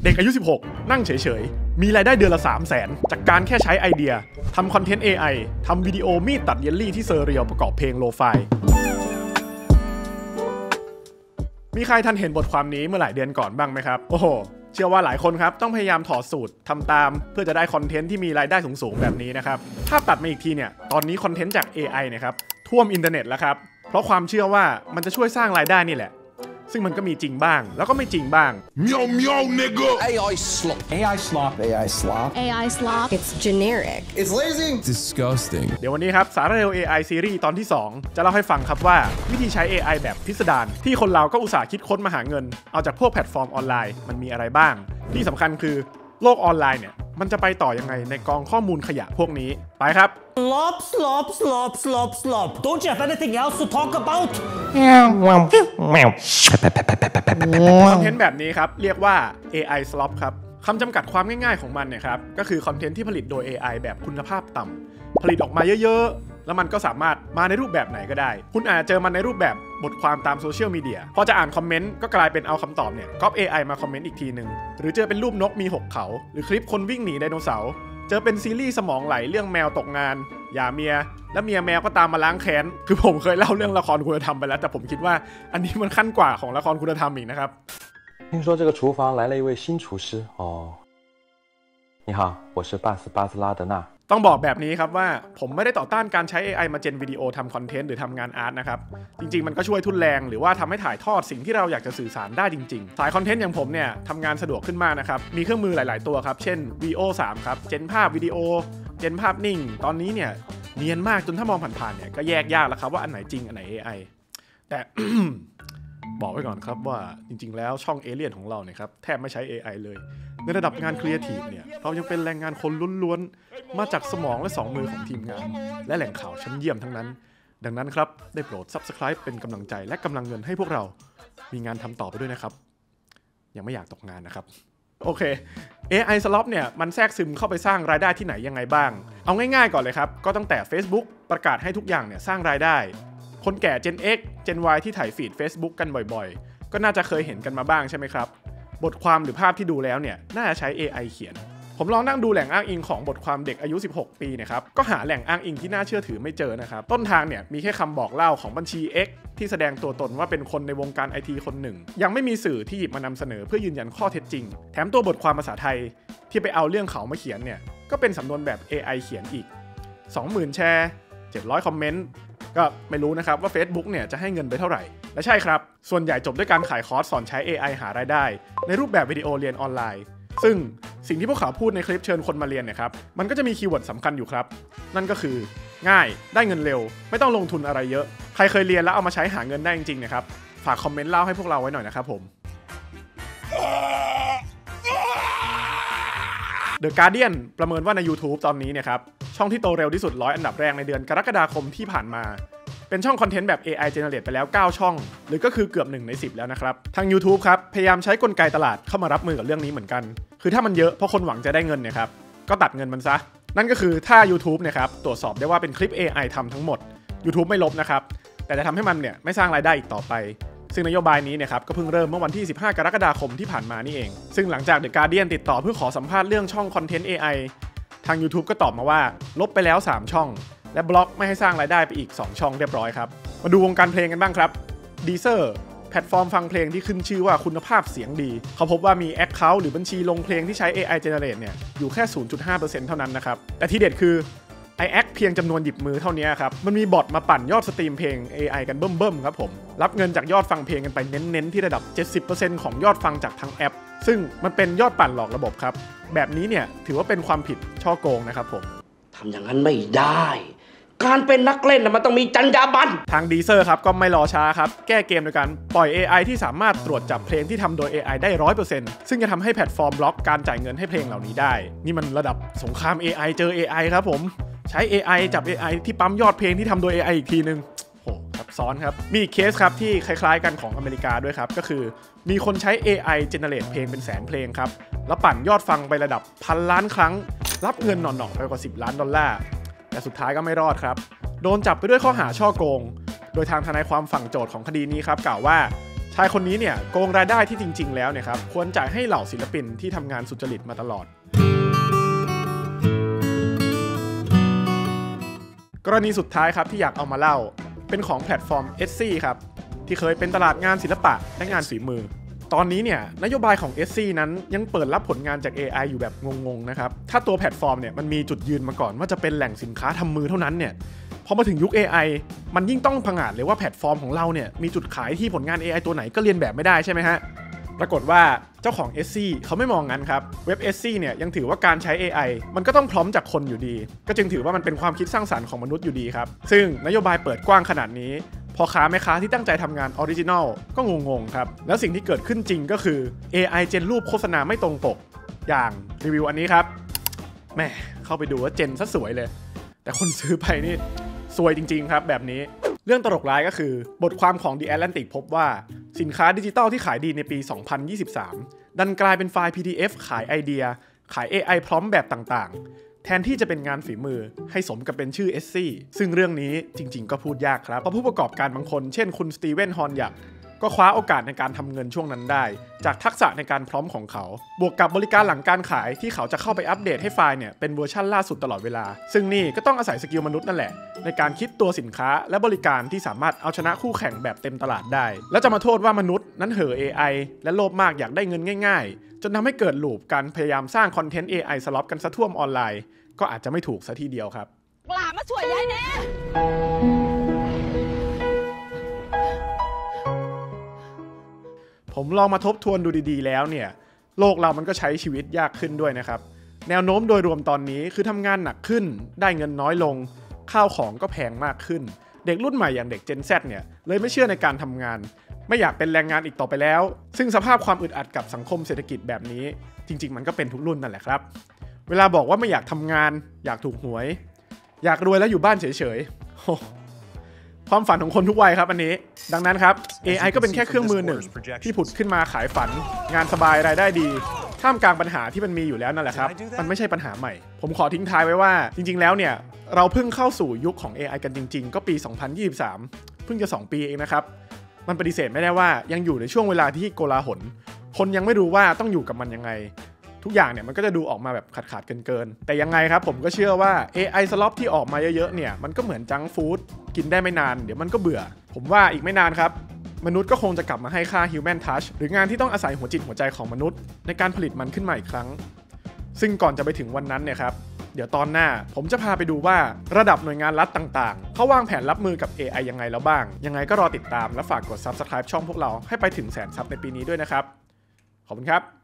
เด็กอายุ16นั่งเฉยๆมีรายได้เดือนละ 300,000 จากการแค่ใช้ไอเดียทำคอนเทนต์ AI ทำวิดีโอมีดตัดเยลลี่ที่เซอร์เรียลประกอบเพลงโลไฟมีใครทันเห็นบทความนี้เมื่อหลายเดือนก่อนบ้างไหมครับโอ้โหเชื่อว่าหลายคนครับต้องพยายามถอดสูตรทำตามเพื่อจะได้คอนเทนต์ที่มีรายได้สูงๆแบบนี้นะครับถ้าตัดมาอีกทีเนี่ยตอนนี้คอนเทนต์จาก AI นะครับท่วมอินเทอร์เน็ตแล้วครับเพราะความเชื่อว่ามันจะช่วยสร้างรายได้นี่แหละซึ่งมันก็มีจริงบ้างแล้วก็ไม่จริงบ้าง Meow meow nigga AI slop AI slop AI slop AI slop It's generic It's lazy disgusting เดี๋ยววันนี้ครับสาระเร็ว AI ซีรีส์ตอนที่ 2 จะเล่าให้ฟังครับว่าวิธีใช้ AI แบบพิสดารที่คนเราก็อุตส่าห์คิดค้นมาหาเงินเอาจากพวกแพลตฟอร์มออนไลน์มันมีอะไรบ้างที่สำคัญคือโลกออนไลน์เนี่ยมันจะไปต่อยังไงในกองข้อมูลขยะพวกนี้ไปครับ Slop, slop, slop, slop, slop. Don't you have anything else to talk about? คอนเทนต์แบบนี้ครับเรียกว่า AI slop ครับคำจำกัดความง่ายๆของมันเนี่ยครับก็คือคอนเทนต์ที่ผลิตโดย AI แบบคุณภาพต่ำผลิตออกมาเยอะๆแล้วมันก็สามารถมาในรูปแบบไหนก็ได้คุณอาจจะเจอมันในรูปแบบบทความตามโซเชียลมีเดียพอจะอ่านคอมเมนต์ก็กลายเป็นเอาคำตอบเนี่ยก๊อป AI มาคอมเมนต์อีกทีนึงหรือเจอเป็นรูปนกมี6เขาหรือคลิปคนวิ่งหนีไดโนเสาร์เจอเป็นซีรีส์สมองไหลเรื่องแมวตกงานหย่าเมียแล้วเมียแมวก็ตามมาล้างแค้นคือผมเคยเล่าเรื่องละครคุณธรรมไปแล้วแต่ผมคิดว่าอันนี้มันขั้นกว่าของละครคุณธรรมอีกนะครับ听说这个厨房来了一位新厨师哦。你好，我是巴斯巴斯拉德纳。 ต้องบอกแบบนี้ครับว่าผมไม่ได้ต่อต้านการใช้ AI มาเจนวิดีโอทำคอนเทนต์หรือทำงานอาร์ตนะครับจริงๆมันก็ช่วยทุนแรงหรือว่าทำให้ถ่ายทอดสิ่งที่เราอยากจะสื่อสารได้จริงๆสายคอนเทนต์อย่างผมเนี่ยทำงานสะดวกขึ้นมากนะครับมีเครื่องมือหลายๆตัวครับเช่น VO 3ครับเจนภาพวิดีโอเจนภาพนิ่งตอนนี้เนี่ยเนียนมากจนถ้ามองผ่านๆเนี่ยก็แยกยากแล้วครับว่าอันไหนจริงอันไหน AI แต่ บอกไว้ก่อนครับว่าจริงๆแล้วช่องเอเลี่ยนของเราเนี่ยครับแทบไม่ใช้ AI เลยในระดับงานครีเอทีฟเนี่ยเรายังเป็นแรงงานคนล้วนๆมาจากสมองและ2มือของทีมงานและแหล่งข่าวชั้นเยี่ยมทั้งนั้นดังนั้นครับได้โปรด Subscribe เป็นกำลังใจและกำลังเงินให้พวกเรามีงานทำต่อไปด้วยนะครับยังไม่อยากตกงานนะครับโอเค AI Slop เนี่ยมันแทรกซึมเข้าไปสร้างรายได้ที่ไหนยังไงบ้างเอาง่ายๆก่อนเลยครับก็ตั้งแต่ Facebook ประกาศให้ทุกอย่างเนี่ยสร้างรายได้คนแก่ Gen X Gen Y ที่ถ่ายฟีด Facebook กันบ่อยๆก็น่าจะเคยเห็นกันมาบ้างใช่ไหมครับบทความหรือภาพที่ดูแล้วเนี่ยน่าจะใช้ AI เขียนผมลองนั่งดูแหล่งอ้างอิงของบทความเด็กอายุ16ปีนะครับก็หาแหล่งอ้างอิงที่น่าเชื่อถือไม่เจอนะครับต้นทางเนี่ยมีแค่คำบอกเล่าของบัญชี X ที่แสดงตัวตนว่าเป็นคนในวงการ IT คนหนึ่งยังไม่มีสื่อที่หยิบมานำเสนอเพื่อยืนยันข้อเท็จจริงแถมตัวบทความภาษาไทยที่ไปเอาเรื่องเขามาเขียนเนี่ยก็เป็นสำนวนแบบ AI เขียนอีก 20,000 แชร์700คอมเมนต์ก็ไม่รู้นะครับว่า Facebook เนี่ยจะให้เงินไปเท่าไหร่และใช่ครับส่วนใหญ่จบด้วยการขายคอร์สสอนใช้ AI หารายได้ในรูปแบบวิดีโอเรียนออนไลน์ซึ่งสิ่งที่พวกเขาพูดในคลิปเชิญคนมาเรียนเนี่ยครับมันก็จะมีคีย์เวิร์ดสำคัญอยู่ครับนั่นก็คือง่ายได้เงินเร็วไม่ต้องลงทุนอะไรเยอะใครเคยเรียนแล้วเอามาใช้หาเงินได้จริงๆนะครับฝากคอมเมนต์เล่าให้พวกเราไว้หน่อยนะครับผม The Guardian ประเมินว่าใน YouTube ตอนนี้เนี่ยครับช่องที่โตเร็วที่สุด100อันดับแรกในเดือนกรกฎาคมที่ผ่านมาเป็นช่องคอนเทนต์แบบ AI generate ไปแล้ว9ช่องหรือก็คือเกือบ1ใน10แล้วนะครับทาง YouTube ครับพยายามใช้กลไกตลาดเข้ามารับมือกับเรื่องนี้เหมือนกันคือถ้ามันเยอะเพราะคนหวังจะได้เงินเนี่ยครับก็ตัดเงินมันซะนั่นก็คือถ้า YouTube เนี่ยครับตรวจสอบได้ว่าเป็นคลิป AI ทำทั้งหมด YouTube ไม่ลบนะครับแต่จะทำให้มันเนี่ยไม่สร้างรายได้อีกต่อไปซึ่งนโยบายนี้เนี่ยครับก็เพิ่งเริ่มเมื่อวันที่15กรกฎาคมที่ผ่านมานี่เองซึ่งหลังจาก The Guardian ติดต่อเพื่อขอสัมภาษณ์เรื่องช่องคอนเทนต์ AI ทาง YouTube ก็ตอบมาว่าลบไปแล้ว3ช่องและบล็อกไม่ให้สร้างรายได้ไปอีก2ช่องเรียบร้อยครับมาดูวงการเพลงกันบ้างครับ Deezer แพลตฟอร์มฟังเพลงที่ขึ้นชื่อว่าคุณภาพเสียงดีเขาพบว่ามี Account หรือบัญชีลงเพลงที่ใช้ AI Generate เนี่ยอยู่แค่ 0.5% เท่านั้นนะครับแต่ที่เด็ดคือไอแอคเพียงจำนวนหยิบมือเท่านี้ครับมันมีบอทมาปั่นยอดสตรีมเพลง AI กันเบิ่มๆครับผมรับเงินจากยอดฟังเพลงกันไปเน้นๆที่ระดับ 70% ของยอดฟังจากทั้งแอปซึ่งมันเป็นยอดปั่นหลอกระบบครับแบบนี้เนี่ยถือว่าเป็นความผิดฉ้อโกงนะครับผมทำอย่างนั้นไม่ได้การเป็นนักเล่นมันต้องมีจรรยาบรรณทาง Deezer ครับก็ไม่รอช้าครับแก้เกมโดยการปล่อย AI ที่สามารถตรวจจับเพลงที่ทำโดย AI ได้ 100% ซึ่งจะทำให้แพลตฟอร์มบล็อกการจ่ายเงินให้เพลงเหล่านี้ได้นี่มันระดับสงคราม AI เจอ AI ครับผมใช้ AI จับ AI ที่ปั๊มยอดเพลงที่ทำโดย AI อีกทีนึงโหซับซ้อนครับมีอีกเคสครับที่คล้ายๆกันของอเมริกาด้วยครับก็คือมีคนใช้ AI generate เพลงเป็นแสนเพลงครับแล้วปั่นยอดฟังไประดับพันล้านครั้งรับเงินหน่อๆไปกว่า$10 ล้านแต่สุดท้ายก็ไม่รอดครับโดนจับไปด้วยข้อหาฉ้อโกงโดยทางทนายความฝั่งโจทก์ของคดีนี้ครับกล่าวว่าชายคนนี้เนี่ยโกงรายได้ที่จริงๆแล้วเนี่ยครับควรจ่ายให้เหล่าศิลปินที่ทำงานสุจริตมาตลอดกรณีสุดท้ายครับที่อยากเอามาเล่าเป็นของแพลตฟอร์ม Etsy ครับที่เคยเป็นตลาดงานศิลปะและงานฝีมือตอนนี้เนี่ยนโยบายของ Etsy นั้นยังเปิดรับผลงานจาก AI อยู่แบบงงๆนะครับถ้าตัวแพลตฟอร์มเนี่ยมันมีจุดยืนมาก่อนว่าจะเป็นแหล่งสินค้าทำมือเท่านั้นเนี่ยพอมาถึงยุค AI มันยิ่งต้องผงาดเลยว่าแพลตฟอร์มของเราเนี่ยมีจุดขายที่ผลงาน AI ตัวไหนก็เรียนแบบไม่ได้ใช่ไหมฮะปรากฏว่าเจ้าของ Etsy เขาไม่มองงั้นครับเว็บ Etsy เนี่ยยังถือว่าการใช้ AI มันก็ต้องพร้อมจากคนอยู่ดีก็จึงถือว่ามันเป็นความคิดสร้างสรรค์ของมนุษย์อยู่ดีครับซึ่งนโยบายเปิดกว้างขนาดนี้พ่อค้าแม่ค้าที่ตั้งใจทำงานออริจินัลก็งงๆครับแล้วสิ่งที่เกิดขึ้นจริงก็คือ AI เจนรูปโฆษณาไม่ตรงปกอย่างรีวิวอันนี้ครับแม่เข้าไปดูว่าเจนซะสวยเลยแต่คนซื้อไปนี่สวยจริงๆครับแบบนี้เรื่องตลกร้ายก็คือบทความของ The Atlantic พบว่าสินค้าดิจิทัลที่ขายดีในปี 2023 ดันกลายเป็นไฟล์ PDF ขายไอเดียขาย AI พร้อมแบบต่างๆแทนที่จะเป็นงานฝีมือให้สมกับเป็นชื่อ Etsy ซึ่งเรื่องนี้จริงๆก็พูดยากครับเพราะผู้ประกอบการบางคนเช่นคุณสตีเวนฮอนยักก็คว้าโอกาสในการทำเงินช่วงนั้นได้จากทักษะในการพร้อมของเขาบวกกับบริการหลังการขายที่เขาจะเข้าไปอัปเดตให้ไฟล์เนี่ยเป็นเวอร์ชันล่าสุดตลอดเวลาซึ่งนี่ก็ต้องอาศัยสกิลมนุษย์นั่นแหละในการคิดตัวสินค้าและบริการที่สามารถเอาชนะคู่แข่งแบบเต็มตลาดได้แล้วจะมาโทษว่ามนุษย์นั้นเห่อ AI และโลภมากอยากได้เงินง่ายๆจนทำให้เกิดลูปการพยายามสร้างคอนเทนต์ AI สล็อปกันซะท่วมออนไลน์ก็อาจจะไม่ถูกซะทีเดียวครับกล้ามาช่วยยายแน่ผมลองมาทบทวนดูดีๆแล้วเนี่ยโลกเรามันก็ใช้ชีวิตยากขึ้นด้วยนะครับแนวโน้มโดยรวมตอนนี้คือทำงานหนักขึ้นได้เงินน้อยลงข้าวของก็แพงมากขึ้นเด็กรุ่นใหม่อย่างเด็ก Gen Z เนี่ยเลยไม่เชื่อในการทำงานไม่อยากเป็นแรงงานอีกต่อไปแล้วซึ่งสภาพความอึดอัดกับสังคมเศรษฐกิจแบบนี้จริงๆมันก็เป็นทุกรุ่นนั่นแหละครับเวลาบอกว่าไม่อยากทำงานอยากถูกหวยอยากรวยแล้วอยู่บ้านเฉยๆความฝันของคนทุกวัยครับอันนี้ดังนั้นครับ AI ก็เป็นแค่เครื่องมือหนึ่งที่ผุดขึ้นมาขายฝันงานสบายรายได้ดีท่ามกลางปัญหาที่มันมีอยู่แล้วนั่นแหละครับมันไม่ใช่ปัญหาใหม่ผมขอทิ้งท้ายไว้ว่าจริงๆแล้วเนี่ยเราเพิ่งเข้าสู่ยุคของ AI กันจริงๆก็ปี 2023 เพิ่งจะ2 ปีเองนะครับมันปฏิเสธไม่ได้ว่ายังอยู่ในช่วงเวลาที่โกลาหลคนยังไม่รู้ว่าต้องอยู่กับมันยังไงทุกอย่างเนี่ยมันก็จะดูออกมาแบบขาดเกินแต่ยังไงครับผมก็เชื่อว่า AI สล็อปที่ออกมาเยอะๆเนี่ยมันก็เหมือนจังฟู้ดกินได้ไม่นานเดี๋ยวมันก็เบื่อผมว่าอีกไม่นานครับมนุษย์ก็คงจะกลับมาให้ค่า human touch หรืองานที่ต้องอาศัยหัวจิตหัวใจของมนุษย์ในการผลิตมันขึ้นมาอีกครั้งซึ่งก่อนจะไปถึงวันนั้นเนี่ยครับเดี๋ยวตอนหน้าผมจะพาไปดูว่าระดับหน่วยงานรัฐต่างๆเขาวางแผนรับมือกับ AI ยังไงแล้วบ้างยังไงก็รอติดตามและฝากกด Subscribe ช่องพวกเราให้ไปถึง100,000 ซับในปีนี้ด้วยนะครับขอบคุณครับ